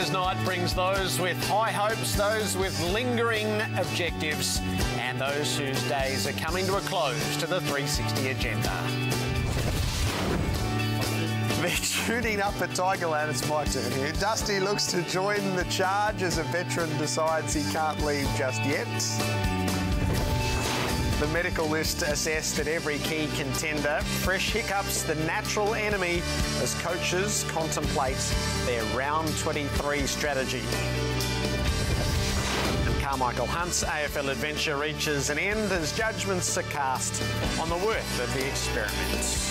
Tigers night brings those with high hopes, those with lingering objectives, and those whose days are coming to a close to the 360 agenda. They're shooting up at Tigerland. It's my turn here. Dusty looks to join the charge as a veteran decides he can't leave just yet. The medical list assessed at every key contender. Fresh hiccups, the natural enemy, as coaches contemplate their round 23 strategy. And Carmichael Hunt's AFL adventure reaches an end as judgments are cast on the worth of the experiment.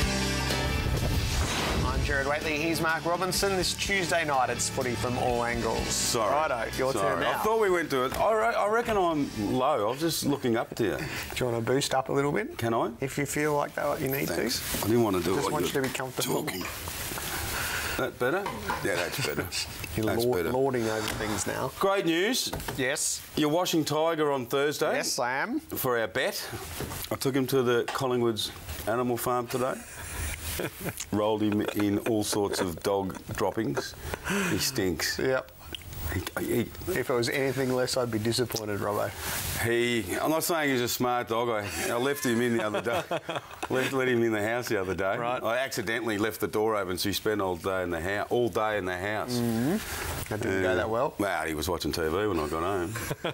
I'm Gerard Waitley, here's Mark Robinson. This Tuesday night it's footy from all angles. Sorry. Righto, your turn now. I thought we went to it. I reckon I'm low. I was just looking up to you. Do you want to boost up a little bit? Can I? If you feel like that, you need Thanks. to. I didn't want to do it. Just want you to be comfortable. Talking. That better? Yeah, that's better. You're lording over things now. Great news. Yes. You're washing Tiger on Thursday. Yes, I am. For our bet. I took him to the Collingwood's Animal Farm today. Rolled him in all sorts of dog droppings. He stinks. Yep. If it was anything less, I'd be disappointed, Robbo. I'm not saying he's a smart dog. I left him in the other day. let him in the house the other day. Right. I accidentally left the door open, so he spent all day in the house. Mm-hmm. That didn't go that well. Well, he was watching TV when I got home.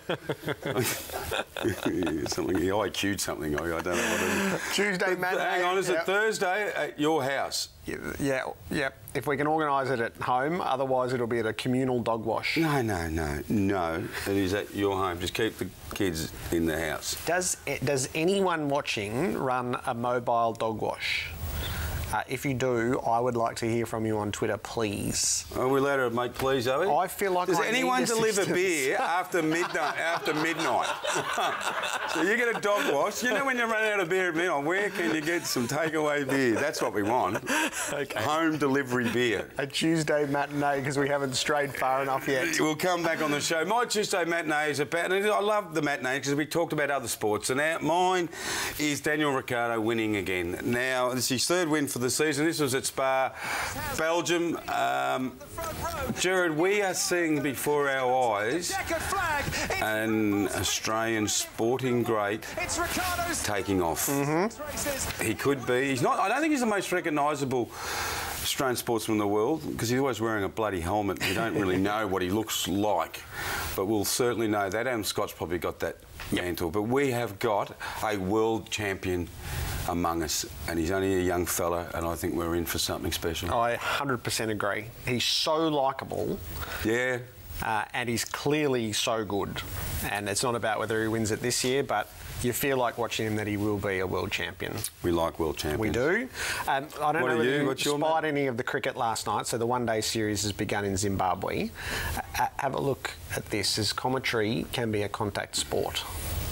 He IQ'd something. I don't know what it is. Tuesday, Matt. Hang on, is it Thursday at your house? Yeah. If we can organise it at home, otherwise it'll be at a communal dog wash. No. It is at your home. Just keep the kids in the house. Does anyone watching run a mobile dog wash? If you do, I would like to hear from you on Twitter, please. Are we allowed to make please, are we? I feel like Does I anyone need deliver assistance. beer after midnight? So you get a dog wash. You know when you run out of beer at midnight, where can you get some takeaway beer? That's what we want. Okay. Home delivery beer. A Tuesday matinee, because we haven't strayed far enough yet. We'll come back on the show. My Tuesday matinee is about, and I love the matinee because we talked about other sports, and mine is Daniel Ricciardo winning again. Now, this is his third win for the season. This was at Spa, Belgium. Gerard, we are seeing before our eyes an Australian sporting great taking off. Mm-hmm. He could be. He's not. I don't think he's the most recognisable Australian sportsman in the world because he's always wearing a bloody helmet. We don't really know what he looks like, but we'll certainly know that. Adam Scott's probably got that mantle, but we have got a world champion among us, and he's only a young fella, and I think we're in for something special. I 100% agree. He's so likeable. Yeah. And he's clearly so good. And it's not about whether he wins it this year, but you feel like watching him that he will be a world champion. We like world champions. We do. I don't know whether you spied any of the cricket last night. So the one-day series has begun in Zimbabwe. Have a look at this, as commentary can be a contact sport.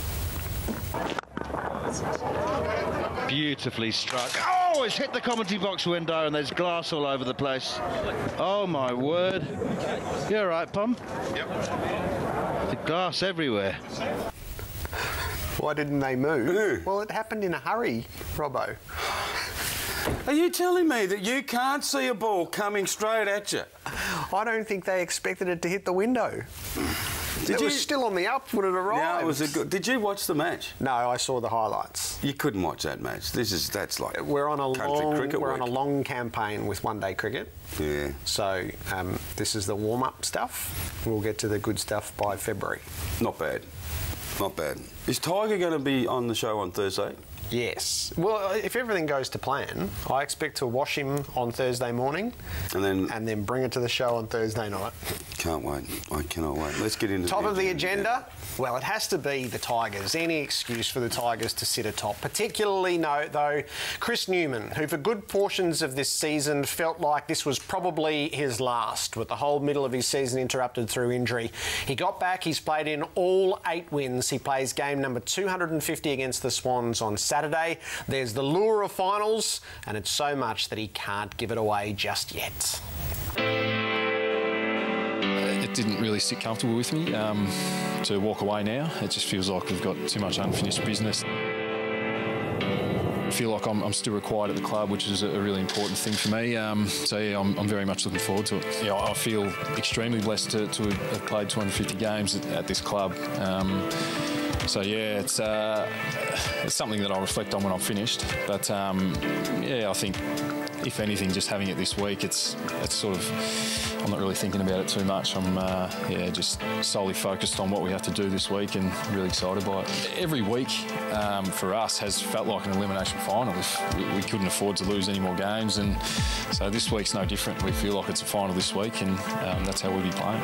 Beautifully struck. Oh, it's hit the commentary box window and there's glass all over the place. Oh, my word. You all right, Pom? Yep. The glass everywhere. Why didn't they move? Mm. Well, it happened in a hurry, Robbo. Are you telling me that you can't see a ball coming straight at you? I don't think they expected it to hit the window. It was still on the up when it arrived. Yeah, it was good. Did you watch the match? No, I saw the highlights. You couldn't watch that match. That's like we're on a a long campaign with one-day cricket. Yeah. So this is the warm-up stuff. We'll get to the good stuff by February. Not bad. Not bad. Is Tiger going to be on the show on Thursday? Yes. Well, if everything goes to plan, I expect to wash him on Thursday morning and then bring it to the show on Thursday night. Can't wait. I cannot wait. Let's get into Top of the agenda. Well, it has to be the Tigers. Any excuse for the Tigers to sit atop. Particularly, though, Chris Newman, who for good portions of this season felt like this was probably his last, with the whole middle of his season interrupted through injury. He got back. He's played in all 8 wins. He plays game number 250 against the Swans on Saturday. There's the lure of finals, and it's so much that he can't give it away just yet. It didn't really sit comfortable with me to walk away now. It just feels like we've got too much unfinished business. feel like I'm still required at the club, which is a really important thing for me. So yeah, I'm very much looking forward to it. Yeah, I feel extremely blessed to have played 250 games at this club. So yeah, it's something that I'll reflect on when I'm finished. But yeah, I think if anything, just having it this week, it's sort of, I'm not really thinking about it too much. I'm just solely focused on what we have to do this week and really excited by it. Every week for us has felt like an elimination final. We couldn't afford to lose any more games, and so this week's no different. We feel like it's a final this week, and that's how we'll be playing.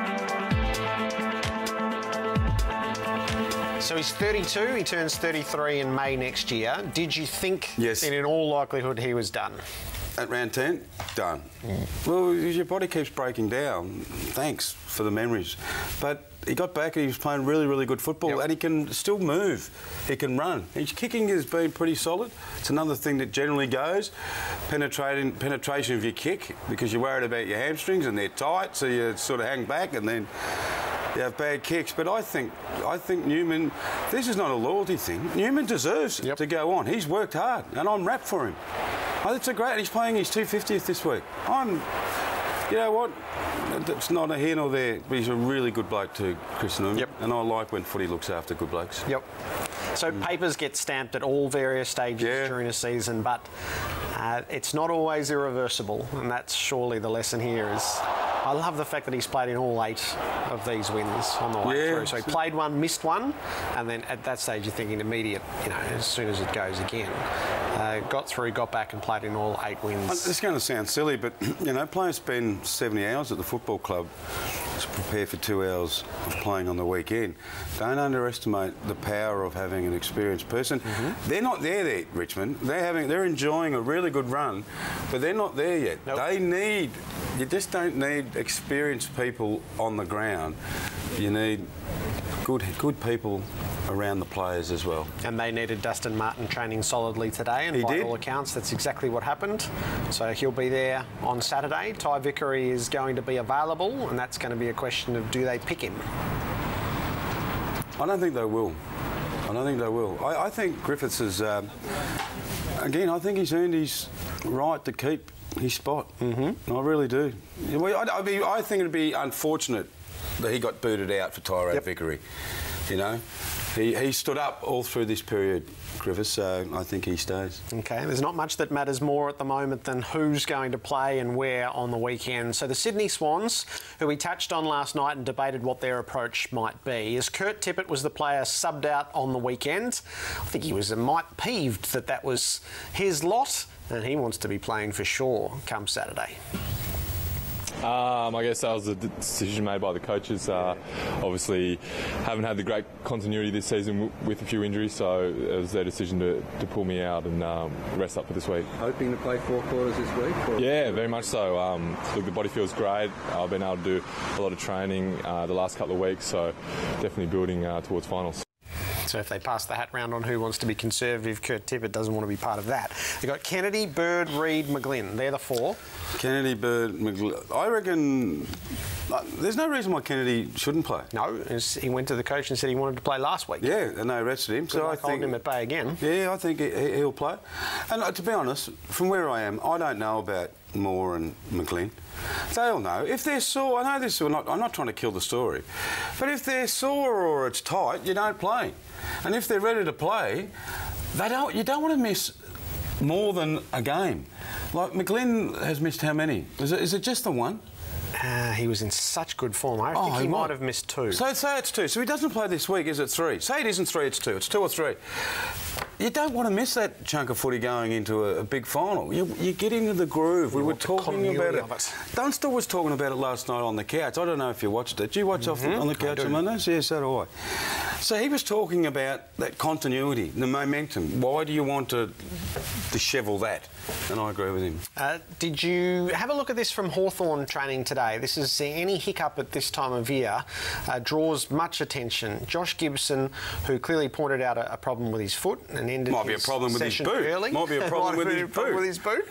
So he's 32, he turns 33 in May next year. Did you think that in all likelihood he was done? At round 10, done. Well, your body keeps breaking down. Thanks for the memories. But he got back and he was playing really, really good football, and he can still move. He can run. His kicking has been pretty solid. It's another thing that generally goes. Penetration of your kick, because you're worried about your hamstrings and they're tight, so you sort of hang back and then you have bad kicks. But I think Newman, this is not a loyalty thing. Newman deserves to go on. He's worked hard, and I'm wrapped for him. It's a great. He's playing his 250th this week. You know what? It's not a here nor there, but he's a really good bloke too, Chris Newman. And I like when footy looks after good blokes. So papers get stamped at all various stages during a season, but it's not always irreversible, and that's surely the lesson here. I love the fact that he's played in all 8 of these wins on the way through. So he played one, missed one, and then at that stage you're thinking immediate, as soon as it goes again. Got through, got back and played in all 8 wins. It's going to sound silly, but, players spend 70 hours at the football club to prepare for 2 hours of playing on the weekend. Don't underestimate the power of having an experienced person. They're not there, Richmond. They're enjoying a really good run, but they're not there yet. You just don't need experienced people on the ground. You need good people around the players as well. And they needed Dustin Martin training solidly today, and by all accounts that's exactly what happened. So he'll be there on Saturday. Ty Vickery is going to be available, and that's going to be a question of do they pick him? I don't think they will. I think Griffiths is, again, I think he's earned his right to keep his spot. I really do. I think it'd be unfortunate that he got booted out for Tyrone Vickery. He stood up all through this period, Griffiths, so I think he stays. Okay, there's not much that matters more at the moment than who's going to play and where on the weekend. So the Sydney Swans, who we touched on last night and debated what their approach might be, as Kurt Tippett was the player subbed out on the weekend. I think he was a mite peeved that was his lot, and he wants to be playing for sure come Saturday. I guess that was a decision made by the coaches. Obviously, haven't had the great continuity this season with a few injuries, so it was their decision to pull me out and rest up for this week. Hoping to play 4 quarters this week? Or? Yeah, very much so. Look, the body feels great. I've been able to do a lot of training the last couple of weeks, so definitely building towards finals. So if they pass the hat round on who wants to be conservative, Kurt Tippett doesn't want to be part of that. They've got Kennedy, Bird, Reid, McGlynn. They're the 4. Kennedy, Bird, McGlynn. I reckon there's no reason why Kennedy shouldn't play. No, he went to the coach and said he wanted to play last week. Yeah, and they rested him. So I think him at bay again. Yeah, I think he'll play. And to be honest, from where I am, I don't know about Moore and McGlynn. They'll know. If they're sore, I know this, I'm not trying to kill the story, but if they're sore or it's tight, you don't play. And if they're ready to play, you don't want to miss more than a game. Like McGlynn has missed how many? Is it just the one? He was in such good form. I think he might have missed 2. So say it's 2. So he doesn't play this week, is it 3? Say it isn't 3, it's 2. It's 2 or 3. You don't want to miss that chunk of footy going into a big final. You get into the groove. We were talking about it. Dunster was talking about it last night on the couch. I don't know if you watched it. Did you watch on the couch on Mondays? Yeah, so do I. So he was talking about that continuity, the momentum. Why do you want to dishevel that? And I agree with him. Did you have a look at this from Hawthorn training today? This is any hiccup at this time of year draws much attention. Josh Gibson, who clearly pointed out a problem with his foot and ended Might be a problem with his boot. Early. Might be a problem with his boot.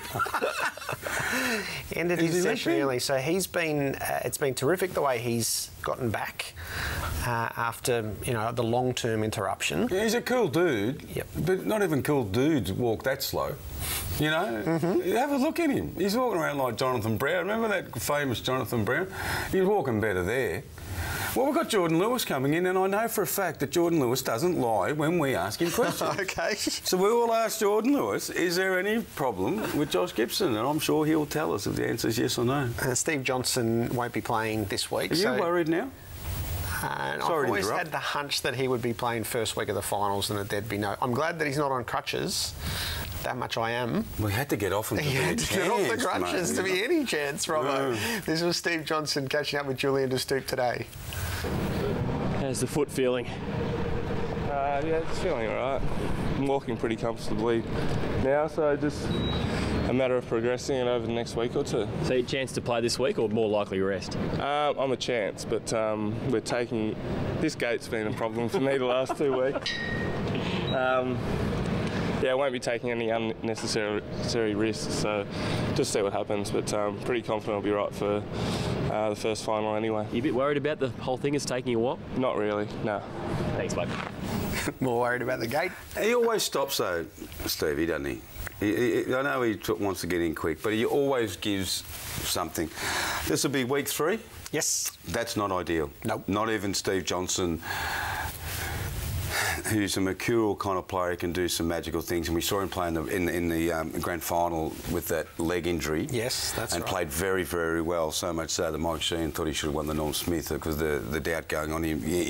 Ended his session early. So he's been. It's been terrific the way he's gotten back. after the long-term interruption. Yeah, he's a cool dude. Yep. But not even cool dudes walk that slow. You know, have a look at him. He's walking around like Jonathan Brown. Remember that famous Jonathan Brown? He's walking better there. Well, we've got Jordan Lewis coming in, and I know for a fact that Jordan Lewis doesn't lie when we ask him questions. Okay. So we will ask Jordan Lewis, is there any problem with Josh Gibson? And I'm sure he'll tell us if the answer is yes or no. Steve Johnson won't be playing this week. Are you worried now? And I've Sorry to always interrupt. had the hunch that he would be playing first week of the finals and that there'd be no... I'm glad that he's not on crutches. That much I am. We had to get off him to He be a had to get off the chance, crutches mate. to be any chance, Robbo. This was Steve Johnson catching up with Julian De Stoop today. How's the foot feeling? Yeah, it's feeling all right. I'm walking pretty comfortably now, so just a matter of progressing it over the next week or two. So your chance to play this week or more likely rest? I'm a chance, but we're taking... This gate's been a problem for me the last 2 weeks. Yeah, I won't be taking any unnecessary risks, so just see what happens. But pretty confident I'll be right for the first final anyway. You a bit worried about the whole thing is taking you a while? Not really, no. Thanks, mate. More worried about the gate. He always stops though, Stevie, doesn't he? I know he wants to get in quick, but he always gives something. This will be week 3? Yes. That's not ideal. Nope. Not even Steve Johnson, who's a mercurial kind of player, can do some magical things. And we saw him play in the grand final with that leg injury. Yes, that's and right. played very, very well. So much so that Mike Sheehan thought he should have won the Norm Smith because the doubt going on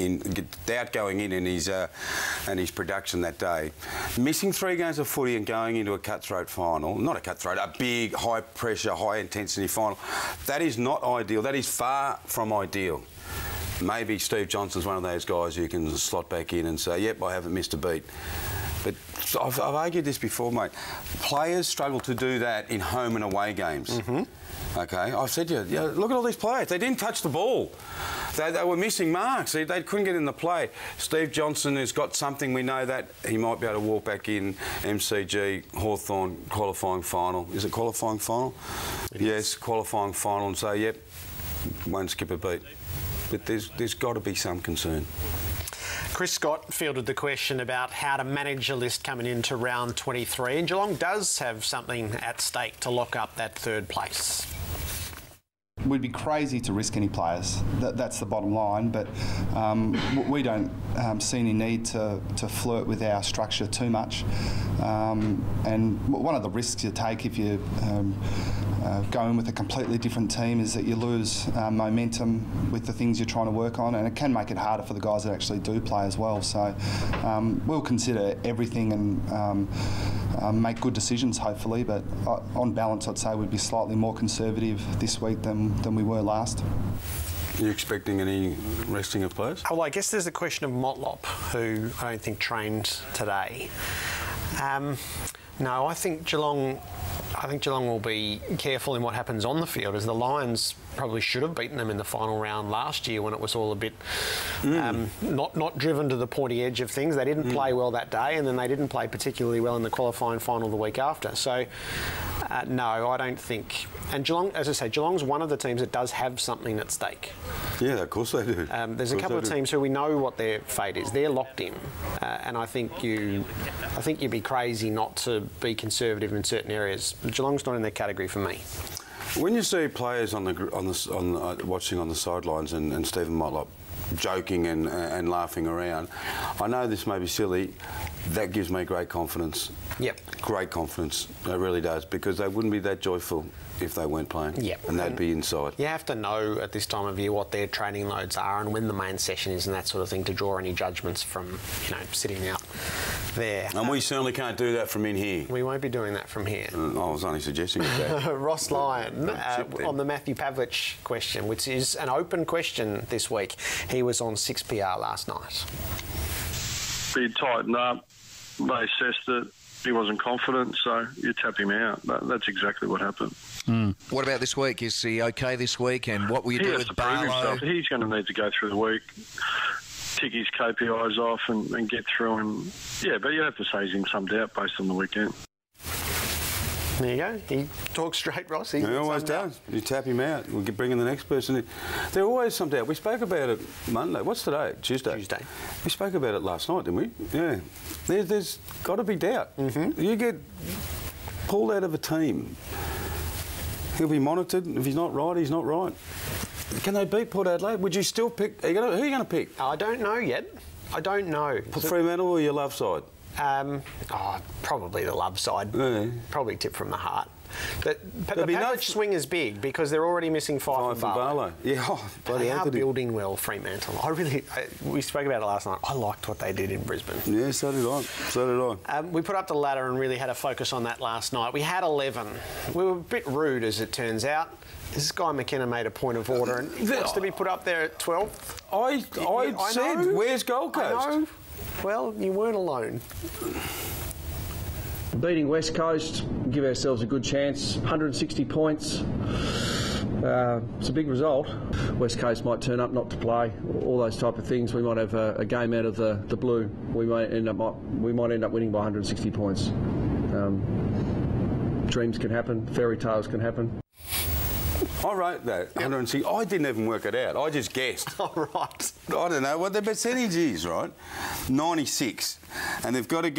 in his production that day. Missing 3 games of footy and going into a cutthroat final, not a cutthroat, a big, high pressure, high intensity final. That is not ideal. That is far from ideal. Maybe Steve Johnson's one of those guys who can slot back in and say, yep, I haven't missed a beat. But I've argued this before, mate. Players struggle to do that in home and away games. OK? I've said to you, look at all these players. They didn't touch the ball. They were missing marks. They couldn't get in the play. Steve Johnson has got something. We know that. He might be able to walk back in MCG, Hawthorn, qualifying final. Is it qualifying final? Yes, qualifying final and say, yep, won't skip a beat. But there's got to be some concern. Chris Scott fielded the question about how to manage a list coming into round 23, and Geelong does have something at stake to lock up that 3rd place. We'd be crazy to risk any players. That's the bottom line. But we don't see any need to flirt with our structure too much. And one of the risks you take if you go in with a completely different team is that you lose momentum with the things you're trying to work on, and it can make it harder for the guys that actually do play as well. So we'll consider everything and make good decisions, hopefully. But on balance, I'd say we'd be slightly more conservative this week than we were last. Are you expecting any resting of players? Well, I guess there's the question of Motlop, who I don't think trained today. No, I think Geelong will be careful in what happens on the field, as the Lions probably should have beaten them in the final round last year when it was all a bit not driven to the pointy edge of things. They didn't play well that day, and then they didn't play particularly well in the qualifying final the week after. So, no, I don't think. And Geelong, as I say, Geelong's one of the teams that does have something at stake. Yeah, of course they do. There's a couple of teams who we know what their fate is. They're locked in, and I think you'd be crazy not to be conservative in certain areas. Geelong's not in that category for me. When you see players watching on the sidelines and Stephen Motlop joking and laughing around, I know this may be silly. That gives me great confidence. Yep. Great confidence. It really does, because they wouldn't be that joyful if they weren't playing. Yep. And they'd be inside. You have to know at this time of year what their training loads are and when the main session is and that sort of thing to draw any judgments from, sitting out there. And we certainly can't do that from in here. We won't be doing that from here. I was only suggesting that. Ross Lyon, on the Matthew Pavlich question, which is an open question this week. He was on 6PR last night. He tightened up. They assessed it. He wasn't confident, so you tap him out. That's exactly what happened. What about this week? Is he okay this week? And what will you do with Barlow? He's going to need to go through the week, tick his KPIs off and get through. And yeah, but you have to say he's in some doubt based on the weekend. There you go. He talks straight, Ross. He always does. You tap him out. We'll bring in the next person in. There always some doubt. We spoke about it Monday. What's today? Tuesday. We spoke about it last night, didn't we? Yeah. There's got to be doubt. Mm-hmm. You get pulled out of a team, he'll be monitored. If he's not right, he's not right. Can they beat Port Adelaide? Would you still pick? Who are you going to pick? I don't know yet. I don't know. Fremantle or your love side? Probably the love side. Yeah. Probably tip from the heart. But the Pavlich swing is big because they're already missing five from Barlow. Yeah, they are building well, Fremantle. We spoke about it last night. I liked what they did in Brisbane. Yeah, so did I. So did I. We put up the ladder and really had a focus on that last night. We had 11. We were a bit rude, as it turns out. This guy McKenna made a point of order and he wants to be put up there at 12th. I said, where's Gold Coast? I know. Well, you weren't alone. Beating West Coast, give ourselves a good chance. 160 points. It's a big result. West Coast might turn up not to play, all those type of things. We might have a game out of the blue. We might end up winning by 160 points. Dreams can happen. Fairy tales can happen. I wrote that, 160. I didn't even work it out. I just guessed. All right. I don't know what the percentage is, right? 96. And they've got to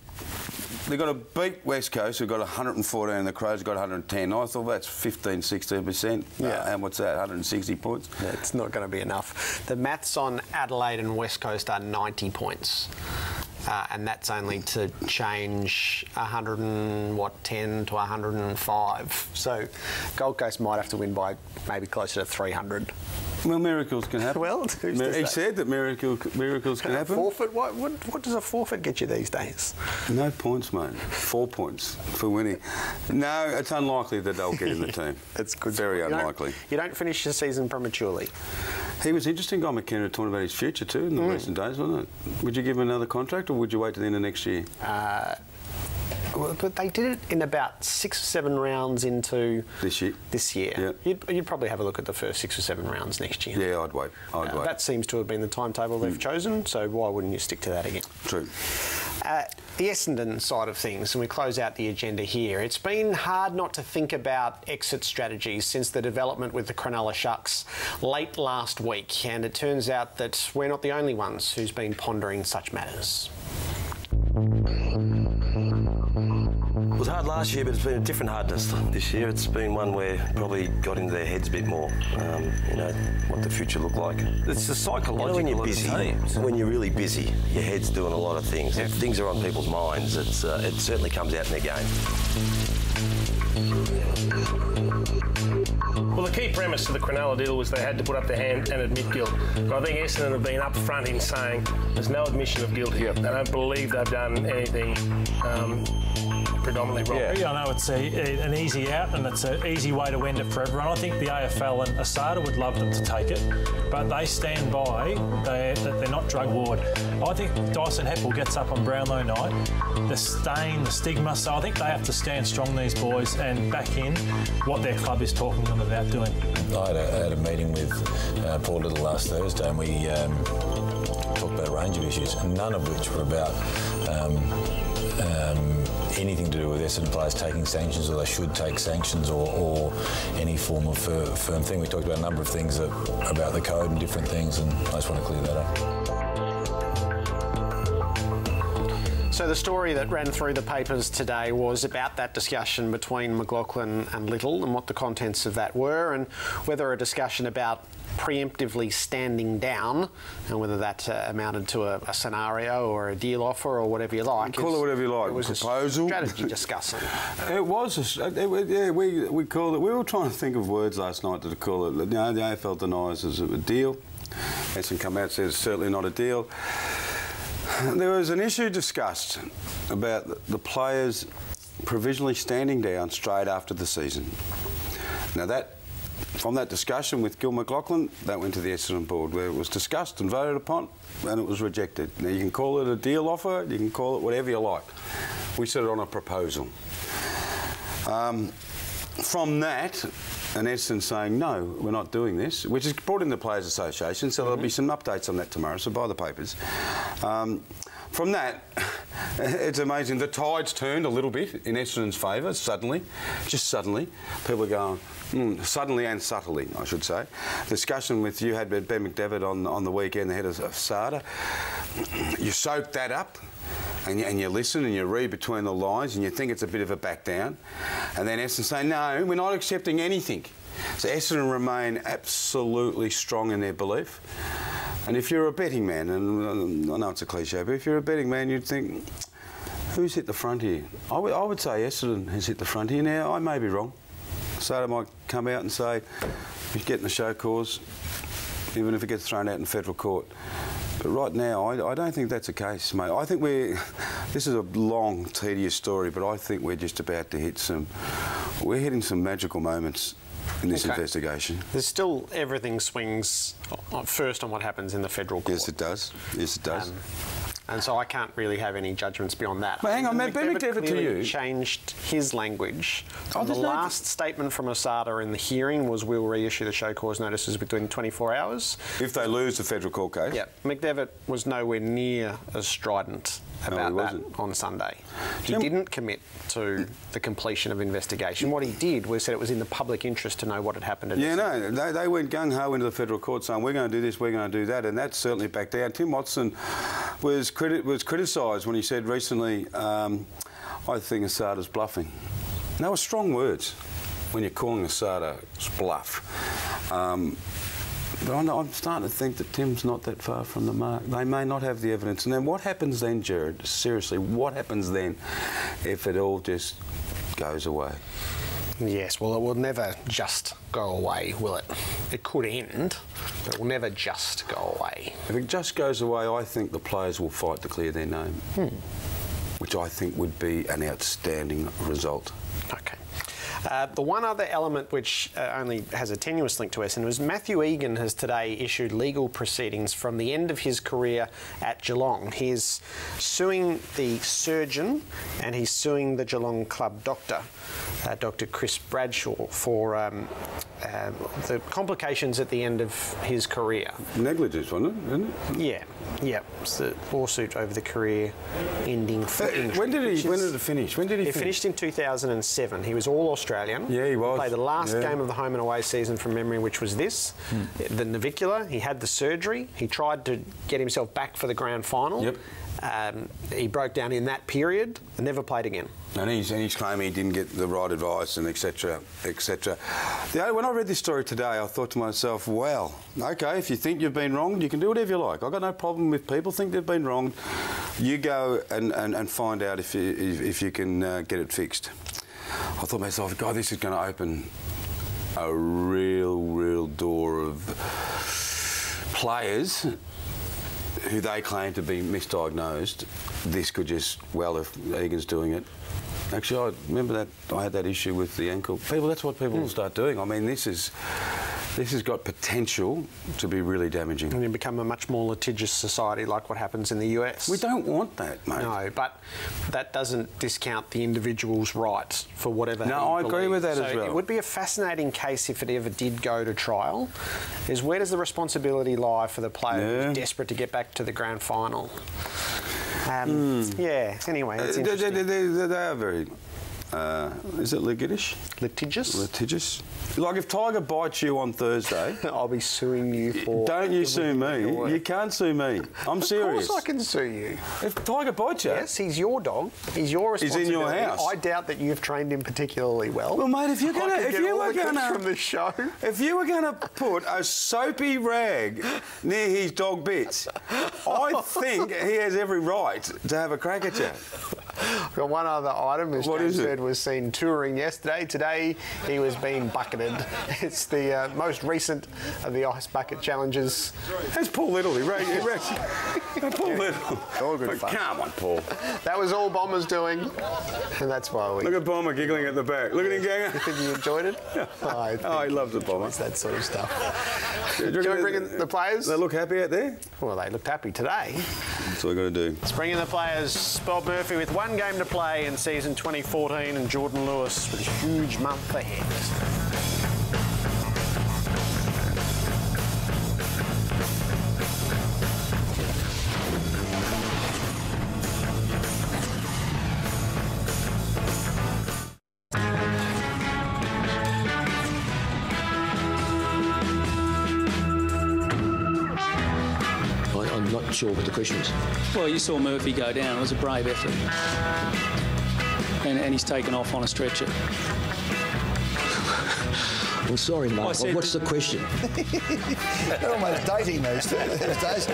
beat West Coast, who've got 114, and the Crows have got 110. I thought that's 15, 16%. Yeah. And what's that, 160 points? Yeah, it's not going to be enough. The maths on Adelaide and West Coast are 90 points. And that's only to change 110 to 105. So Gold Coast might have to win by maybe closer to 300. Well, miracles can happen. Well, he said that miracles can happen. Forfeit? What does a forfeit get you these days? No points, mate. 4 points for winning. No, it's unlikely that they'll get in the team. It's good. Very unlikely. You don't finish the season prematurely. He was interesting, Guy McKenna, talking about his future too in the recent days, wasn't it? Would you give him another contract or would you wait to the end of next year? Well, but they did it in about 6 or 7 rounds into this year. Yeah. You'd probably have a look at the first 6 or 7 rounds next year. Yeah, I'd wait. That seems to have been the timetable they've chosen, so why wouldn't you stick to that again? True. The Essendon side of things, and we close out the agenda here. It's been hard not to think about exit strategies since the development with the Cronulla Shucks late last week, and it turns out that we're not the only ones who's been pondering such matters. It was hard last year, but it's been a different hardness this year. It's been one where probably got into their heads a bit more, what the future looked like. It's the psychological when you're busy, when you're really busy, your head's doing a lot of things. If things are on people's minds, it certainly comes out in their game. Well, the key premise to the Cronulla deal was they had to put up their hand and admit guilt. And I think Essendon have been upfront in saying there's no admission of guilt here. They don't believe they've done anything predominantly wrong. Yeah, I know it's an easy out and it's an easy way to end it for everyone. I think the AFL and ASADA would love them to take it, but they stand by that they're not drug warred. I think Dyson Heppel gets up on Brownlow night, the stain, the stigma, so I think they have to stand strong, these boys, and back in what their club is talking to them about doing. I had a meeting with Paul Little last Thursday and we talked about a range of issues, and none of which were about anything to do with Essendon players taking sanctions or they should take sanctions or any form of firm thing. We talked about a number of things about the code and different things, and I just want to clear that up. So the story that ran through the papers today was about that discussion between McLaughlin and Little and what the contents of that were, and whether a discussion about preemptively standing down and whether that amounted to a scenario or a deal offer or whatever you like. Call it whatever you like. It was proposal. A strategy discussion. It was. We called it. We were trying to think of words last night to call it. The AFL denies it's a deal. Essendon come out and says it's certainly not a deal. There was an issue discussed about the players provisionally standing down straight after the season. Now from that discussion with Gil McLaughlin, that went to the Essendon board where it was discussed and voted upon and it was rejected. Now you can call it a deal offer, you can call it whatever you like. We set it on a proposal. From that, and Essendon saying, no, we're not doing this, which is brought in the Players Association, so there'll be some updates on that tomorrow, so buy the papers. from that, it's amazing. The tide's turned a little bit in Essendon's favour, suddenly. Just suddenly. People are going, suddenly and subtly, I should say. Discussion with you had Ben McDevitt on the weekend, the head of SADA. You soak that up. And you listen and you read between the lines and you think it's a bit of a back down. And then Essendon say, no, we're not accepting anything. So Essendon remain absolutely strong in their belief. And if you're a betting man, and I know it's a cliche, but if you're a betting man, you'd think, who's hit the front here? I would say Essendon has hit the front here. Now, I may be wrong. SADA might come out and say, you're getting the show cause, even if it gets thrown out in federal court. But right now, I don't think that's the case, mate. I think this is a long, tedious story, but I think we're just about to hit we're hitting some magical moments in this investigation. There's still, everything swings first on what happens in the federal court. Yes, it does. Yes, it does. And so I can't really have any judgments beyond that. But hang on, Ben McDevitt to you. Changed his language. The last statement from ASADA in the hearing was we'll reissue the show cause notices within 24 hours. If they lose the federal court case? Yeah. McDevitt was nowhere near as strident about that on Sunday. He didn't commit to the completion of investigation. What he did was said it was in the public interest to know what had happened. Yeah, no, they went gung-ho into the federal court saying we're going to do this, we're going to do that, and that's certainly backed down. Tim Watson was criticised when he said recently, I think ASADA's bluffing. And they were strong words when you're calling ASADA's bluff. But I'm starting to think that Tim's not that far from the mark. They may not have the evidence. And then what happens then, Jared? Seriously, what happens then if it all just goes away? Yes, well, it will never just go away, will it? It could end, but it will never just go away. If it just goes away, I think the players will fight to clear their name, which I think would be an outstanding result. Okay. The one other element which only has a tenuous link to Essendon was Matthew Egan has today issued legal proceedings from the end of his career at Geelong. He's suing the surgeon and he's suing the Geelong club doctor, Dr. Chris Bradshaw, for the complications at the end of his career. Negligence, wasn't it? Isn't it? Yeah, yeah. It's the lawsuit over the career ending for injury. When did it finish? When did he finish? It finished in 2007. He was all Australian. Yeah, he was. He played the last game of the home and away season from memory, which was this, the navicular. He had the surgery. He tried to get himself back for the grand final. Yep. He broke down in that period and never played again. And he's claiming he didn't get the right advice and etc. etc. When I read this story today, I thought to myself, well, okay, if you think you've been wronged, you can do whatever you like. I've got no problem with people think they've been wronged. You go and find out if you can get it fixed. I thought to myself, God, this is going to open a real door of players who they claim to be misdiagnosed. This could just, well, if Egan's doing it. Actually, I remember that I had that issue with the ankle. That's what people will start doing. I mean, this has got potential to be really damaging. And you become a much more litigious society like what happens in the US. We don't want that, mate. No, but that doesn't discount the individual's rights for whatever No, I agree with that as well. It would be a fascinating case if it ever did go to trial, is where does the responsibility lie for the player who's desperate to get back to the grand final? Yeah, anyway, it's interesting. They are very... is it litigious? Litigious? Litigious. Like if Tiger bites you on Thursday... I'll be suing you for... Don't you sue me. You can't sue me. I'm serious. Of course I can sue you. If Tiger bites you... Yes, he's your dog. He's your responsibility. He's in your house. I doubt that you've trained him particularly well. Well, mate, if you were going from the show... If you were going to put a soapy rag near his dog bits, I think he has every right to have a crack at you. Got one other item, as James said, was seen touring yesterday. Today, he was being bucketed. It's the most recent of the ice bucket challenges. That's Paul Little. Paul Little. All good fun. Come on, Paul. That was all Bomber's doing, and that's why we... Look at Bomber giggling at the back. Look at him going... You think he enjoyed it? He loves it, Bomber. It's that sort of stuff. Do you want to bring in the players? They look happy out there? Well, they looked happy today. That's all we got to do. Let's bring in the players. Bob Murphy with one game to play in season 2014 and Jordan Lewis with a huge month ahead. sure what the question is. Well, you saw Murphy go down. It was a brave effort. And he's taken off on a stretcher. Well, sorry, Mark. What's the question? They're almost dating these days.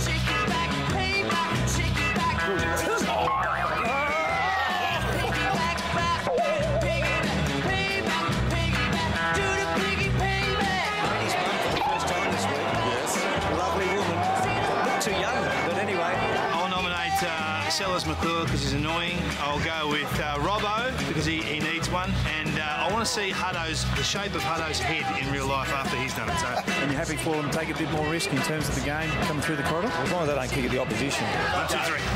Sellers McClure because he's annoying. I'll go with Robbo because he needs one, and I want to see the shape of Hutto's head in real life after he's done it. So. And you're happy for them to take a bit more risk in terms of the game coming through the corridor? As long as they don't kick at the opposition. 1, 2, 3.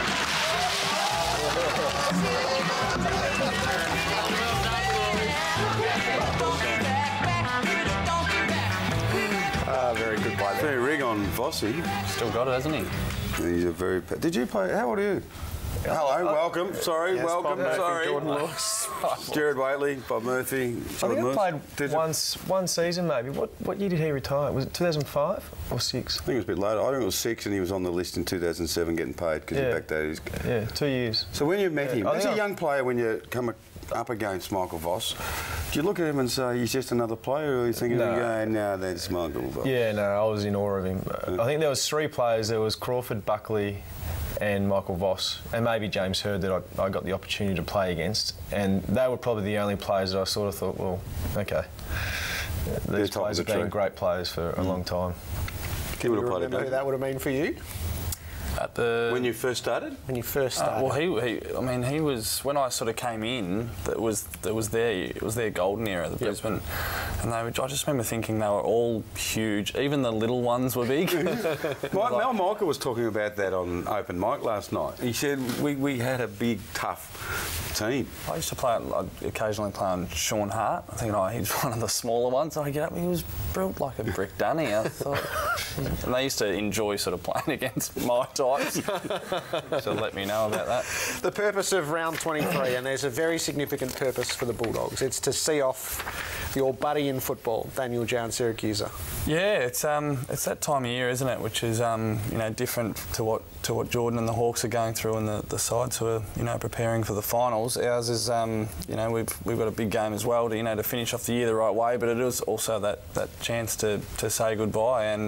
Very good play. Very rig on Vossi. Still got it, hasn't he? He's a very... Did you play... How old are you? Hello, welcome. Sorry, yes, welcome. Bob Murphy, Sorry. Jordan Lewis. Jared Waitley, Bob Murphy. I think I played one season maybe. What year did he retire? Was it 2005 or 6? I think it was a bit later. I think it was 6, and he was on the list in 2007 getting paid because he backdated his... Yeah, 2 years. So when you met him, as a young player, when you come up against Michael Voss, do you look at him and say he's just another player, or are you thinking, no, that's Michael Voss? Yeah, no, I was in awe of him. I think there was 3 players. There was Crawford, Buckley and Michael Voss, and maybe James Hird that I got the opportunity to play against, and they were probably the only players that I sort of thought, well, okay, these players have been great players for a long time. Can you remember who that would have been for you? When you first started? When you first started. Well, he was when I sort of came in. It was their golden era, the Brisbane, and I just remember thinking they were all huge. Even the little ones were big. Mel Michael was talking about that on open mic last night. He said we had a big, tough team. I used to I'd occasionally play on Sean Hart. I think he's one of the smaller ones. I get up, he was built like a brick dunny. I thought, and they used to enjoy sort of playing against my types. So let me know about that. The purpose of round 23, and there's a very significant purpose for the Bulldogs. It's to see off your buddy in football, Daniel Siracusa. Yeah, it's that time of year, isn't it? Which is different to what Jordan and the Hawks are going through, and the sides who are preparing for the finals. Ours is we've got a big game as well to finish off the year the right way, but it is also that chance to say goodbye, and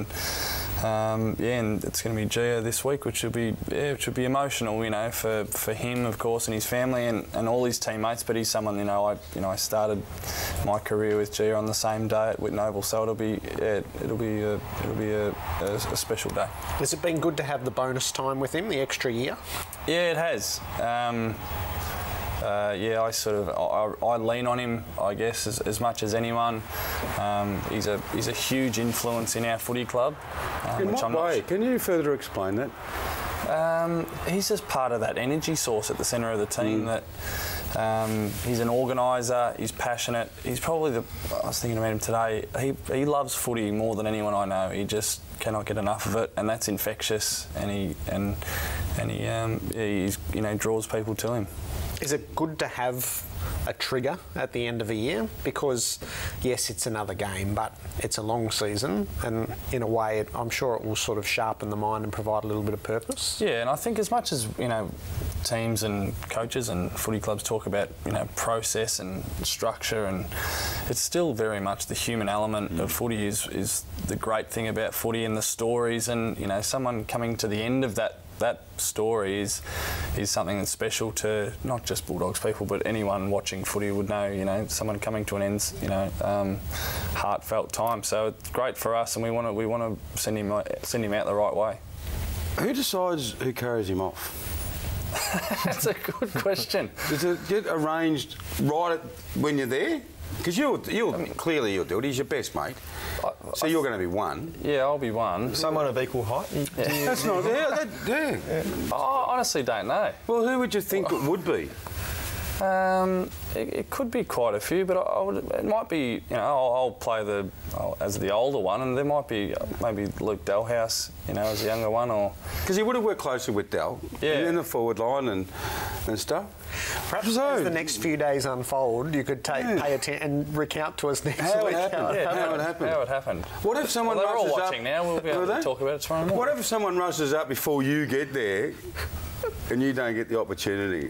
and it's going to be Gia this week, which should be emotional, for him, of course, and his family and all his teammates. But he's someone, I started my career with Gia on the same day at Whitten Oval, so it'll be a special day. Has it been good to have the bonus time with him, the extra year? Yeah, it has. I lean on him, I guess, as much as anyone. He's a huge influence in our footy club. In what way? Can you further explain that? He's just part of that energy source at the centre of the team. That he's an organiser. He's passionate. He's probably I was thinking about him today. He loves footy more than anyone I know. He just cannot get enough of it, and that's infectious. And he draws people to him. Is it good to have a trigger at the end of a year? Because, yes, it's another game, but it's a long season, and in a way, I'm sure it will sort of sharpen the mind and provide a little bit of purpose. Yeah, and I think as much as, teams and coaches and footy clubs talk about, process and structure, and it's still very much the human element of footy is the great thing about footy, and the stories, and, someone coming to the end of that story is something that's special to not just Bulldogs people, but anyone watching footy would know. Someone coming to an end, heartfelt time. So it's great for us, and we want to send him out the right way. Who decides who carries him off? That's a good question. Does it get arranged right when you're there? Because clearly you'll do it. He's your best mate. So you're going to be one. Yeah, I'll be one. Someone of equal height. That's not. Yeah. I honestly don't know. Well, who would you think it would be? It could be quite a few, but it might be. I'll play as the older one, and there might be maybe Luke Dalhouse, as a younger one, or because he would have worked closely with Dal, in the forward line and stuff. Perhaps as the next few days unfold, you could pay attention and recount to us next week how it happened. How it happened. What if someone they're rushes all watching up, now. We'll be able to talk about it tomorrow morning. What if someone rushes up before you get there and you don't get the opportunity?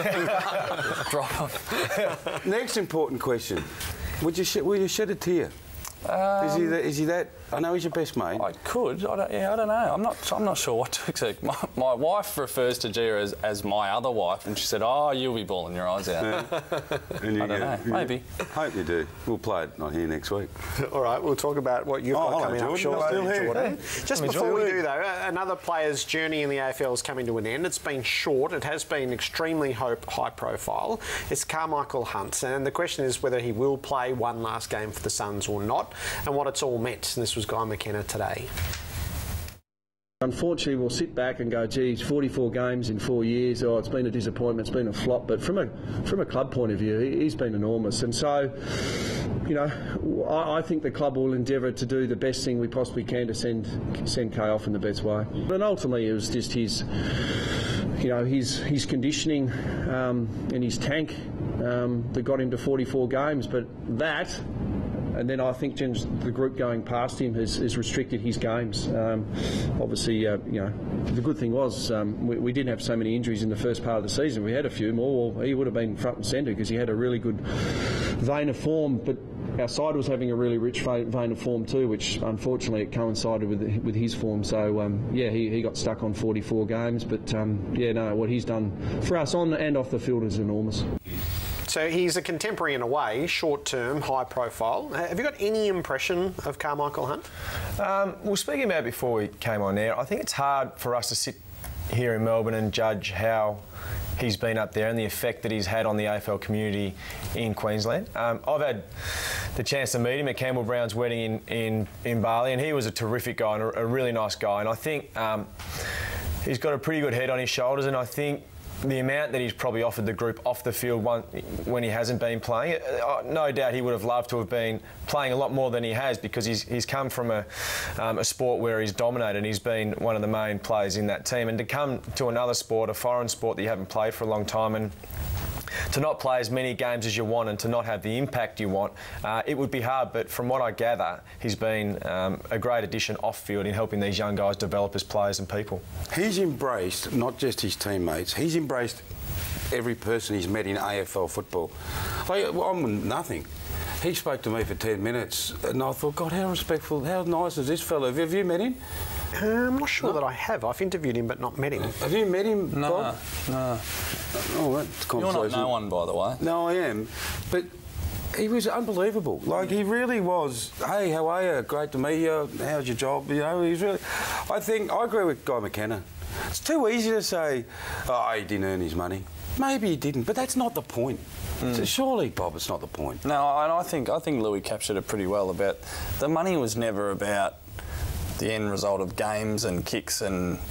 Drop off. Next important question. Will you shed a tear? Is he that? I know he's your best mate. I could. I don't know. I'm not sure what to expect. My wife refers to Gia as my other wife, and she said, "Oh, you'll be bawling your eyes out." And I don't know. Maybe. Hope you do. We'll play it not here next week. All right, we'll talk about what you've got coming up shortly. Just before we do, though, another player's journey in the AFL is coming to an end. It's been short. It has been extremely high profile. It's Carmichael Hunt, and the question is whether he will play one last game for the Suns or not, and what it's all meant. And this was Guy McKenna today. Unfortunately, we'll sit back and go, geez, 44 games in 4 years. Oh, it's been a disappointment. It's been a flop. But from a club point of view, he's been enormous. And so, you know, I think the club will endeavour to do the best thing we possibly can to send Kay off in the best way. But ultimately, it was just his conditioning and his tank that got him to 44 games. But that. And then I think the group going past him has restricted his games. Obviously, the good thing was we didn't have so many injuries in the first part of the season. We had a few more. Well, he would have been front and centre because he had a really good vein of form. But our side was having a really rich vein of form too, which unfortunately it coincided with his form. So he got stuck on 44 games. But what he's done for us on and off the field is enormous. So he's a contemporary in a way, short-term, high-profile. Have you got any impression of Carmichael Hunt? Well, speaking about it before we came on air, I think it's hard for us to sit here in Melbourne and judge how he's been up there and the effect that he's had on the AFL community in Queensland. I've had the chance to meet him at Campbell Brown's wedding in Bali, and he was a terrific guy and a really nice guy. And I think he's got a pretty good head on his shoulders, and I think the amount that he's probably offered the group off the field when he hasn't been playing, no doubt he would have loved to have been playing a lot more than he has, because he's come from a sport where he's dominated and he's been one of the main players in that team. And to come to another sport, a foreign sport that you haven't played for a long time, and to not play as many games as you want and to not have the impact you want, it would be hard. But from what I gather, he's been a great addition off-field in helping these young guys develop as players and people. He's embraced not just his teammates, he's embraced every person he's met in AFL football. I'm nothing. He spoke to me for 10 minutes and I thought, God, how respectful, how nice is this fellow? Have you met him? I'm not sure that I have. I've interviewed him but not met him. Have you met him, Bob? No. Oh, that's conversation. You're not no one, by the way. No, I am. But he was unbelievable. Like, he really was. Hey, how are you? Great to meet you. How's your job? You know, he's really... I agree with Guy McKenna. It's too easy to say, oh, he didn't earn his money. Maybe he didn't, but that's not the point. So surely, Bob, it's not the point. No, and I think Louis captured it pretty well. About the money was never about the end result of games and kicks but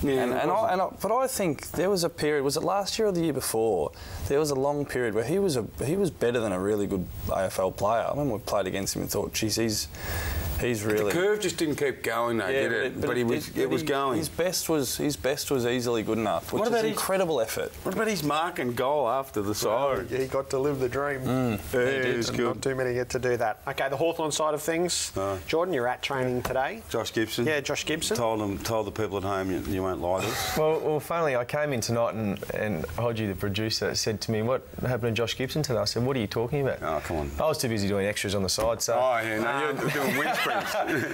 I think there was a period, was it last year or the year before, there was a long period where he was better than a really good AFL player. I remember we played against him and thought, geez, he's really... The curve just didn't keep going, though, did it? But it was going. His best was easily good enough, which is incredible effort. What about his mark and goal after the siren? He got to live the dream. It's good. Not too many get to do that. Okay, the Hawthorn side of things. Jordan, you're at training today. Josh Gibson. Yeah, Josh Gibson. Told the people at home you won't lie to us. Well, finally, I came in tonight and Hodgie, the producer, said to me, what happened to Josh Gibson today? I said, what are you talking about? Oh, come on. I was too busy doing extras on the side, so... Oh, yeah, no, you're doing wind sprints.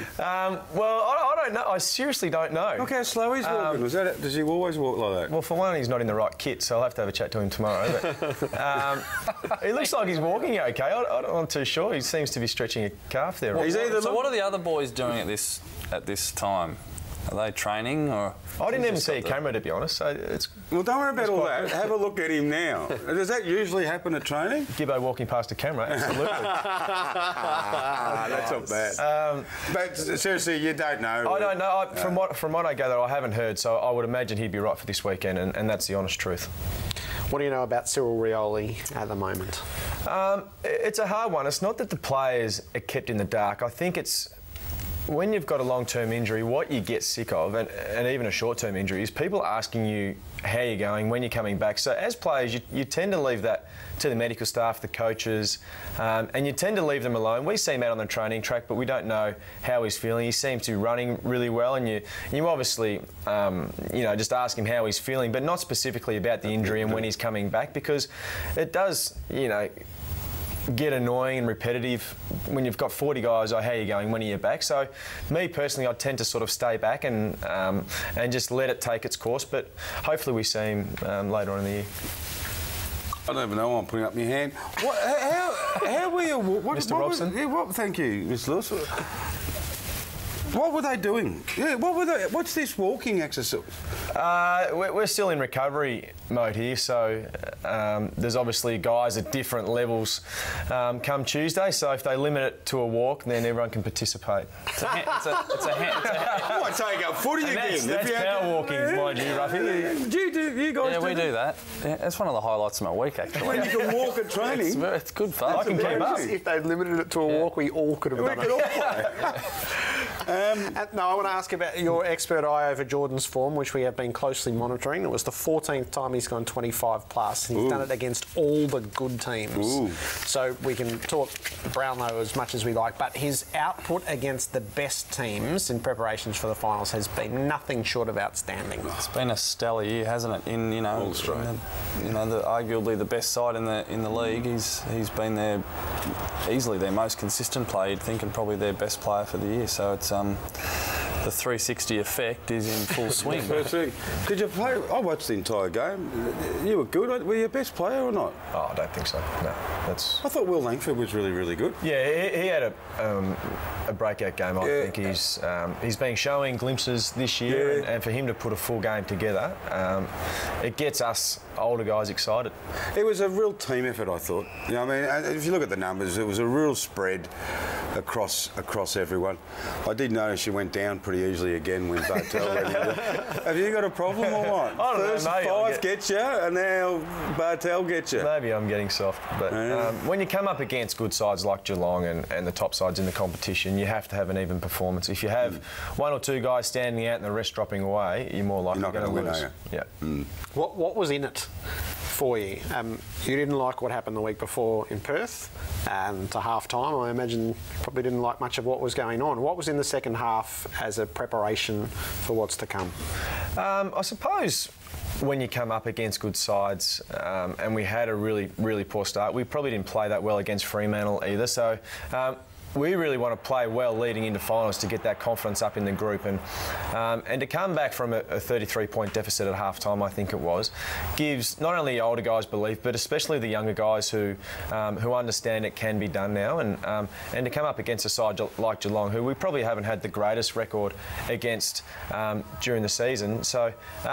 Well, I don't know. I seriously don't know. Look how slow he's walking. Does he always walk like that? Well, for one, he's not in the right kit, so I'll have to have a chat to him tomorrow. But, it looks like he's walking okay. I'm not too sure. He seems to be stretching a calf there. So what are the other boys doing at this time? Are they training or...? I didn't even see a camera, to be honest. So it's... Well, don't worry about all that. Have a look at him now. Does that usually happen at training? Gibbo walking past a camera, absolutely. That's not bad. But seriously, you don't know. I don't know. From what I gather, I haven't heard, so I would imagine he'd be right for this weekend, and that's the honest truth. What do you know about Cyril Rioli at the moment? It's a hard one. It's not that the players are kept in the dark. I think it's when you've got a long-term injury, what you get sick of, and even a short-term injury, is people asking you how you're going, when you're coming back. So as players, you tend to leave that to the medical staff, the coaches, and you tend to leave them alone. We see him out on the training track, but we don't know how he's feeling. He seems to be running really well, and you obviously, just ask him how he's feeling, but not specifically about the injury and when he's coming back, because it does, get annoying and repetitive when you've got 40 guys. Oh, how are you going? When are you back? So, me personally, I tend to sort of stay back and just let it take its course. But hopefully, we see him later on in the year. I don't even know why I'm putting up my hand. How were you, Mr. Robson? Thank you, Mr. Lewis. What were they doing? Yeah, what's this walking exercise? We're still in recovery mode here, so there's obviously guys at different levels come Tuesday, so if they limit it to a walk, then everyone can participate. It's a hand. I might take up footy again. That's power walking, mind you, Ruffy. You guys Yeah, we do that. Yeah, that's one of the highlights of my week, actually. When you can walk at training. It's good fun. I can keep up. If they limited it to a walk, we all could have done it. We could all play. No, I want to ask about your expert eye over Jordan's form, which we have been closely monitoring. It was the 14th time he's gone 25 plus, and he's done it against all the good teams. So we can talk Brownlow as much as we like, but his output against the best teams in preparations for the finals has been nothing short of outstanding. It's been a stellar year, hasn't it? Arguably the best side in the league. He's been easily their most consistent player, you'd think, and probably their best player for the year. So it's the 360 effect is in full swing. Did you play? I watched the entire game. You were good. Were you your best player or not? Oh, I don't think so. No, I thought Will Langford was really, really good. Yeah, he had a breakout game. I think he's been showing glimpses this year, and for him to put a full game together, it gets us older guys excited. It was a real team effort, I thought. If you look at the numbers, it was a real spread across everyone. I did notice you went down pretty easily again when Bartel went in. Have you got a problem or what? I don't First know, maybe five gets you, and now Bartel gets you. Maybe I'm getting soft, but when you come up against good sides like Geelong and the top sides in the competition, you have to have an even performance. If you have one or two guys standing out and the rest dropping away, you're more likely going to lose. Are you? Yeah. What was in it for you? You didn't like what happened the week before in Perth, and to half-time, I imagine you probably didn't like much of what was going on. What was in the second half as a preparation for what's to come? I suppose when you come up against good sides, and we had a really, really poor start, we probably didn't play that well against Fremantle either. So we really want to play well leading into finals to get that confidence up in the group, and to come back from a 33-point deficit at half-time, I think it was, gives not only older guys belief, but especially the younger guys who understand it can be done now, and to come up against a side like Geelong, who we probably haven't had the greatest record against during the season. So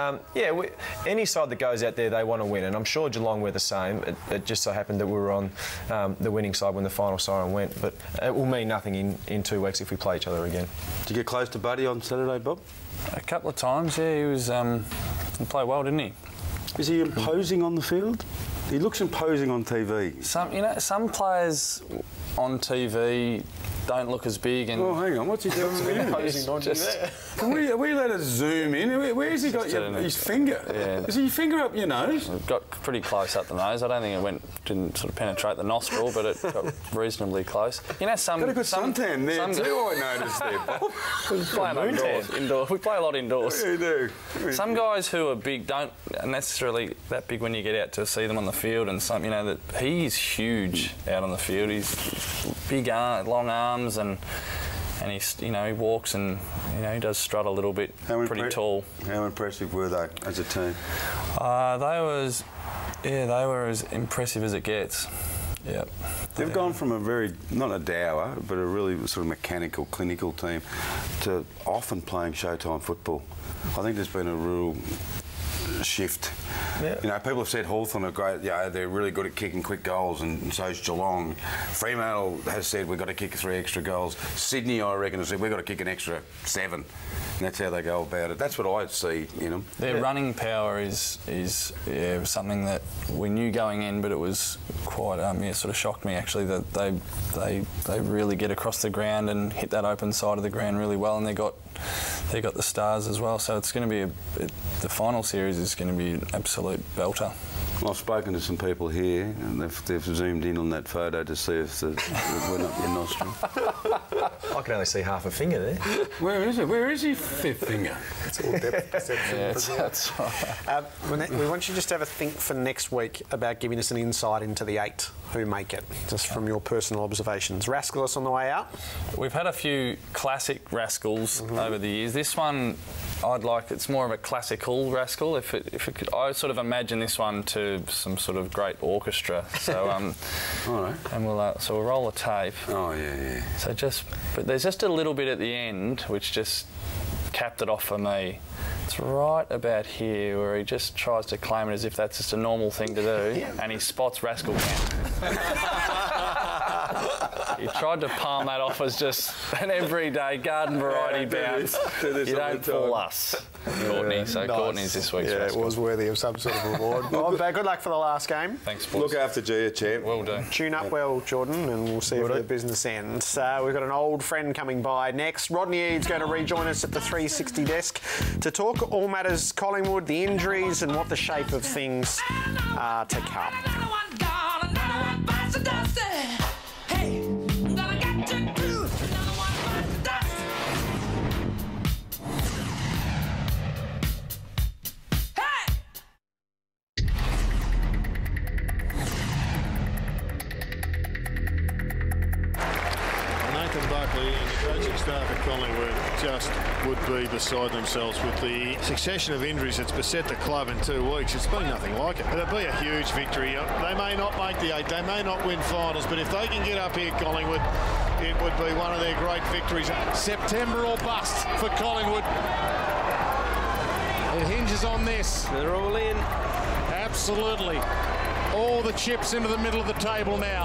any side that goes out there, they want to win, and I'm sure Geelong were the same. It just so happened that we were on the winning side when the final siren went, but it will mean nothing in 2 weeks if we play each other again. Did you get close to Buddy on Saturday, Bob? A couple of times, yeah. He was he played well, didn't he? Is he imposing on the field? He looks imposing on TV. Some players on TV don't look as big. And oh, hang on, what's he doing? Imposing on you there. Can we let us zoom in? Where's he got his finger? Yeah. Is he finger up your nose? It got pretty close up the nose. I don't think it didn't sort of penetrate the nostril, but it got reasonably close. Some got a good suntan there too. I noticed there, Bob. We play a lot indoors. Yeah, you do. Some guys who are big don't necessarily that big when you get out to see them on the field, and that he's huge out on the field. He's big long arms, and he walks, and he does strut a little bit. Pretty tall. How impressive were they as a team? They were as impressive as it gets. Yeah. They've gone from a very, not a dour, but a really sort of mechanical, clinical team to often playing Showtime football. I think there's been a real shift Yeah. You know, people have said Hawthorn are great. Yeah, they're really good at kicking quick goals, and so is Geelong. Fremantle has said we've got to kick 3 extra goals. Sydney, I reckon, has said we've got to kick an extra 7. And that's how they go about it. That's what I see in them. Their running power is something that we knew going in, but it was quite sort of shocked me actually that they really get across the ground and hit that open side of the ground really well, and they got the stars as well. So it's going to be the final series is going to be an absolute belter. Well, I've spoken to some people here, and they've zoomed in on that photo to see if it went up your nostril. I can only see half a finger there. Where is it? Where is your 5th finger? It's all depth perception. Yeah, that's right. We want you just to have a think for next week about giving us an insight into the 8 who make it, just from your personal observations. Rascalus on the way out? We've had a few classic rascals over the years. This one, it's more of a classical rascal. If it could, I sort of imagine this one to some sort of great orchestra. So, all right. And we'll roll the tape. Oh yeah. So but there's just a little bit at the end which just capped it off for me. It's right about here where he just tries to claim it as if that's just a normal thing to do, and he spots Rascal Camp. He tried to palm that off as just an everyday garden variety bounce. You don't fool us, Courtney. So nice. Courtney's this week's Rascal. It was worthy of some sort of reward. Well, good luck for the last game. Thanks, boys. Look after Gia, champ. Will do. Tune up well, Jordan, and we'll see if the business ends. We've got an old friend coming by next. Rodney Eade's going to rejoin us at the 360 desk to talk all matters Collingwood, the injuries, and what the shape of things are to come. And the coaching staff at Collingwood just would be beside themselves with the succession of injuries that's beset the club in 2 weeks. It's been nothing like it. It'll be a huge victory. They may not make the 8, they may not win finals, but if they can get up here, Collingwood, it would be one of their great victories. September or bust for Collingwood. It hinges on this. They're all in. Absolutely. All the chips into the middle of the table now.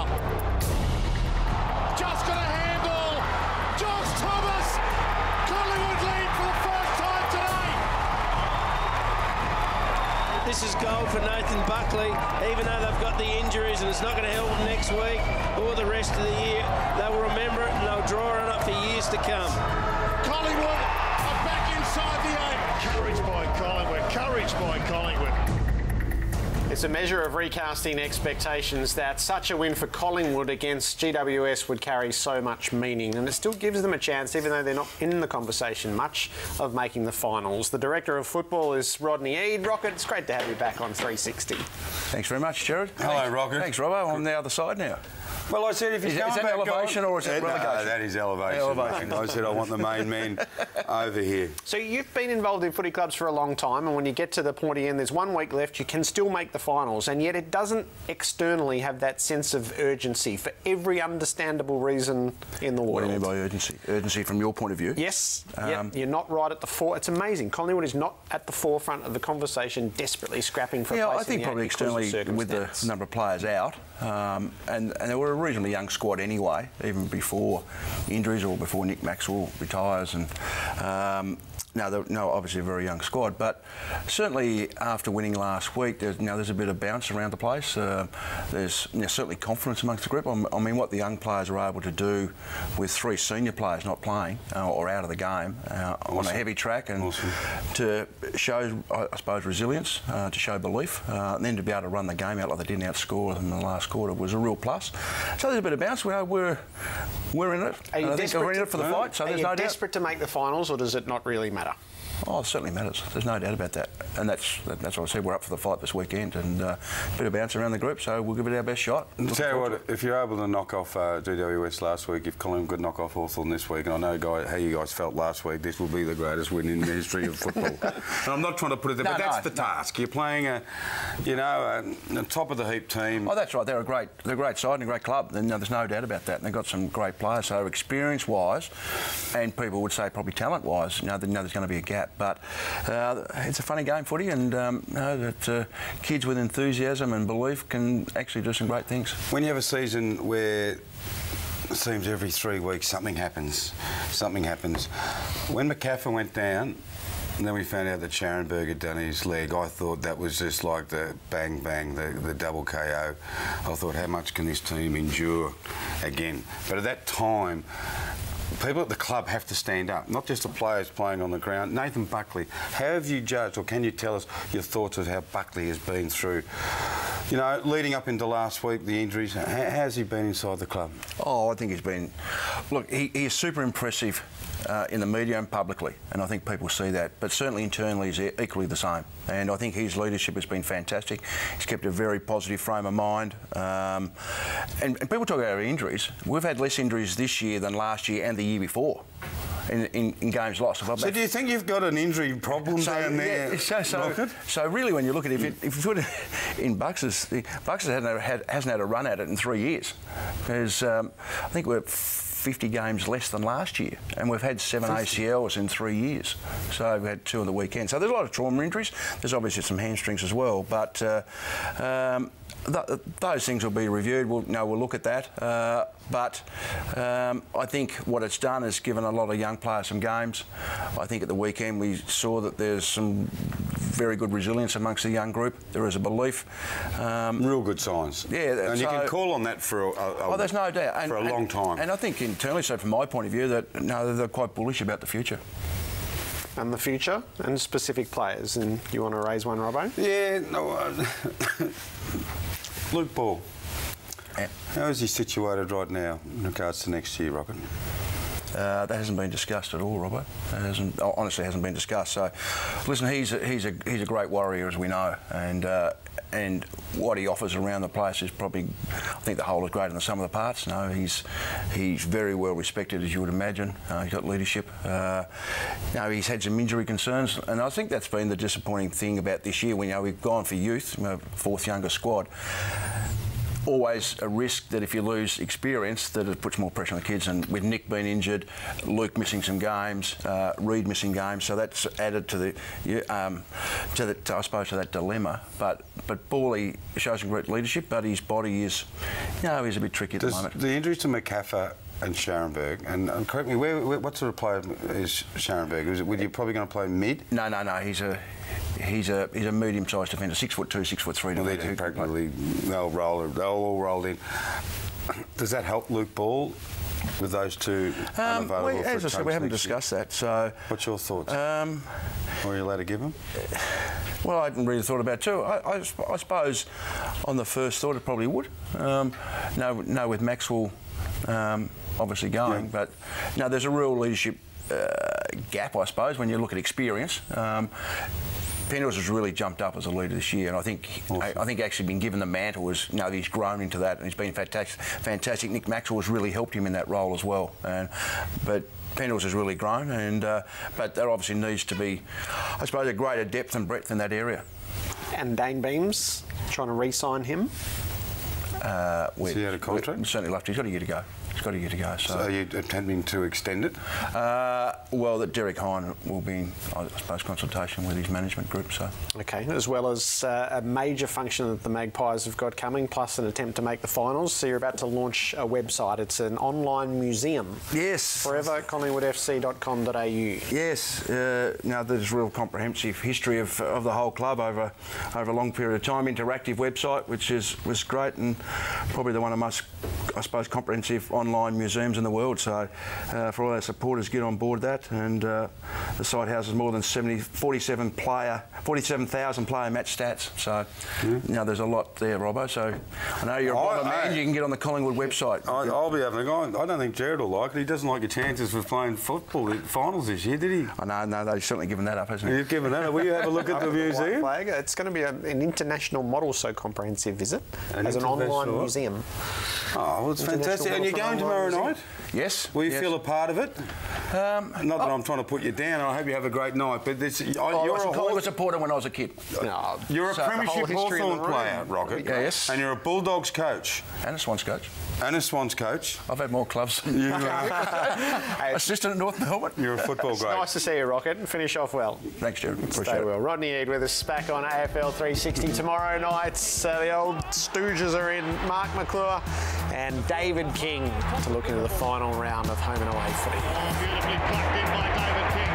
Just got a handball. Josh Thomas. Collingwood lead for the first time today. This is gold for Nathan Buckley, even though they've got the injuries and it's not going to help them next week or the rest of the year. They will remember it and they'll draw it up for years to come. Collingwood are back inside the 8. Courage by Collingwood. Courage by Collingwood. It's a measure of recasting expectations that such a win for Collingwood against GWS would carry so much meaning, and it still gives them a chance, even though they're not in the conversation much, of making the finals. The Director of Football is Rodney Eade. Rocket, it's great to have you back on 360. Thanks very much, Jared. Hello, Rocket. Thanks, Robbo. I'm on the other side now. Well, I said if he's going is that back elevation or is it relegation? No, that is elevation. I said I want the main men over here. So you've been involved in footy clubs for a long time, and when you get to the pointy end, there's 1 week left, you can still make the finals, and yet it doesn't externally have that sense of urgency for every understandable reason in the world. What do you mean by urgency? Urgency from your point of view? Yes. You're not right at the fore. It's amazing. Collingwood is not at the forefront of the conversation, desperately scrapping for a place. I think probably externally with the number of players out, and they were a reasonably young squad anyway, even before injuries or before Nick Maxwell retires. And obviously a very young squad, but certainly after winning last week, there's a bit of bounce around the place. There's certainly confidence amongst the group. I mean, what the young players are able to do with 3 senior players not playing or out of the game on a heavy track, and to show, I suppose, resilience, to show belief, and then to be able to run the game out like they didn't outscore them in the last quarter was a real plus. So there's a bit of bounce. We're in it. Are you I think we're in it for the fight. So there's no doubt. Desperate to make the finals, or does it not really matter? Oh, it certainly matters. There's no doubt about that. And that's what I said. We're up for the fight this weekend, and a bit of bounce around the group, so we'll give it our best shot. I'll tell you what, if you're able to knock off GWS last week, if Collingwood could knock off Hawthorn this week, and I know how you guys felt last week, this will be the greatest win in the history of football. And I'm not trying to put it there, but that's the task. You're playing a top of the heap team. Oh, that's right. They're a great side and a great club. And there's no doubt about that. And they've got some great players. So experience-wise, and people would say probably talent-wise, there's going to be a gap. that. But it's a funny game, footy, and know that kids with enthusiasm and belief can actually do some great things. When you have a season where it seems every 3 weeks something happens. When McCaffrey went down, and then we found out that Scharenberg had done his leg, I thought that was just like the bang, bang, the double KO. I thought, how much can this team endure again? But at that time, people at the club have to stand up, not just the players playing on the ground. Nathan Buckley, how have you judged, or can you tell us your thoughts of how Buckley has been through, you know, leading up into last week, the injuries? How's he been inside the club? Oh, I think he's been... Look, he is super impressive in the media and publicly, and I think people see that, but certainly internally he's equally the same. And I think his leadership has been fantastic. He's kept a very positive frame of mind. And people talk about our injuries. We've had less injuries this year than last year and the year before in games lost. So do you think you've got an injury problem down there? Yeah, so really, when you look at it, if you put it in Bucks' hasn't had a run at it in 3 years. There's, I think we're 50 games less than last year, and we've had 7 ACLs in 3 years. So we've had 2 on the weekend. So there's a lot of trauma injuries. There's obviously some hamstrings as well, but those things will be reviewed. We'll look at that. But I think what it's done is given a lot of young players some games. I think at the weekend we saw that there's some very good resilience amongst the young group. There is a belief. Real good signs. Yeah. And you can call on that for there's no doubt. For a long time. And I think internally, so from my point of view, that they're quite bullish about the future. And the future and specific players. And you want to raise one, Robbo? Yeah. No, Luke Ball. How is he situated right now in regards to next year, Robin? That hasn't been discussed at all, Robert. It honestly hasn't been discussed. So, listen, he's a great warrior, as we know, and what he offers around the place is probably, I think the whole is greater than the sum of the parts. No, he's very well respected, as you would imagine. He's got leadership. He's had some injury concerns, and I think that's been the disappointing thing about this year. We've gone for youth, fourth youngest squad. Always a risk that if you lose experience, that it puts more pressure on the kids. And with Nick being injured, Luke missing some games, Reid missing games, so that's added to I suppose, to that dilemma. But Bawley shows some great leadership, but his body is, he's a bit tricky at the moment. The injuries to McCaffrey and Scharenberg, and correct me, what sort of player is Scharenberg? Were you probably going to play mid? No. He's a medium-sized defender, 6'2", 6'3". Well, they're practically they'll all roll in. Does that help Luke Ball with those two unavailable? As I said, we haven't discussed that. So, what's your thoughts? Are you allowed to give them? Well, I hadn't really thought about it too. I suppose on the first thought it probably would. No, with Maxwell obviously going, but no, there's a real leadership gap, I suppose, when you look at experience. Pendles has really jumped up as a leader this year, and I think actually been given the mantle as he's grown into that, and he's been fantastic. Nick Maxwell has really helped him in that role as well, but Pendles has really grown, and but there obviously needs to be, I suppose, a greater depth and breadth in that area. And Dane Beams trying to re-sign him. Is he out of contract? Certainly left. He's got a year to go. So are you attempting to extend it? Well, that Derek Hine will be in, I suppose, consultation with his management group. So okay, as well as a major function that the Magpies have got coming, plus an attempt to make the finals. So you're about to launch a website. It's an online museum. Yes. Forever collingwoodfc.com.au. Yes. Now there's real comprehensive history of the whole club over a long period of time. Interactive website, which was great, and probably the one of the most, I suppose, comprehensive online museums in the world. So for all our supporters, get on board that. And the site houses more than 47,000 player match stats. So there's a lot there, Robbo. So I know you're a Bomber man. You can get on the Collingwood website. I'll be having a go. I don't think Jared will like it. He doesn't like your chances for playing football in finals this year, did he? I know. They've certainly given that up, hasn't he? You've given that up. Will you have a look at the museum? It's going to be an international model, so comprehensive, is it? As an online museum. Oh, well, it's fantastic. And you're going tomorrow night? Yes. Will you feel a part of it? Not that I'm trying to put you down. I hope you have a great night. But this, you're I a was a Collingwood supporter when I was a kid. No, You're a so the premiership whole history in the Hawthorn player, room. Rocket. Yes. And you're a Bulldogs coach. And a Swans coach. And a Swans coach. I've had more clubs than you. Assistant at North Melbourne. You're a football It's great. nice to see you, Rocket, and finish off well. Thanks, Jared. Appreciate Stay it. well. Rodney Eade with us back on AFL 360 tomorrow night. The old Stooges are in. Mark McClure and David King to look into the final round of home and away footy. Beautifully plucked in by David King.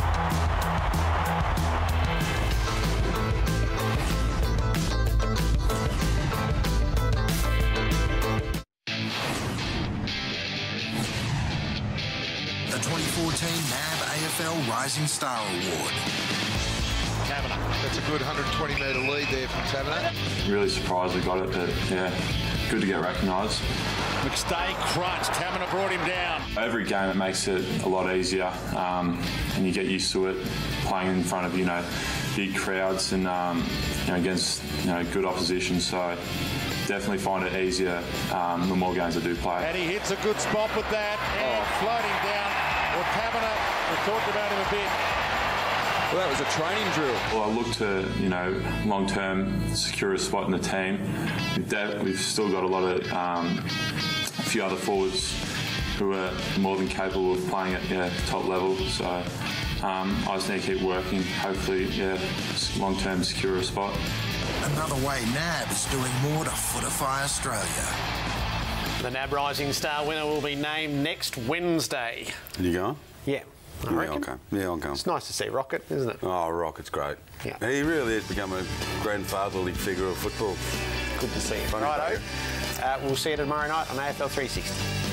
The 2014 NAB AFL Rising Star Award. Taverner. That's a good 120-metre lead there from Taverner. Really surprised we got it, but yeah, good to get recognised. McStay crunched. Taverner brought him down. Every game it makes it a lot easier, and you get used to it playing in front of big crowds and against good opposition. So definitely find it easier the more games I do play. And he hits a good spot with that and floating down. Well, Taverner, we talked about him a bit. Well, that was a training drill. Well, I look to long-term secure a spot in the team. We've still got a lot of a few other forwards who are more than capable of playing at top level. So I just need to keep working. Hopefully, long-term secure a spot. Another way NAB is doing more to fortify Australia. The NAB Rising Star winner will be named next Wednesday. You going? Yeah. I reckon. Okay. Yeah, I'll go. It's nice to see Rocket, isn't it? Oh, Rocket's great. Yeah. He really has become a grandfatherly figure of football. Good to see you. Righto. We'll see you tomorrow night on AFL 360.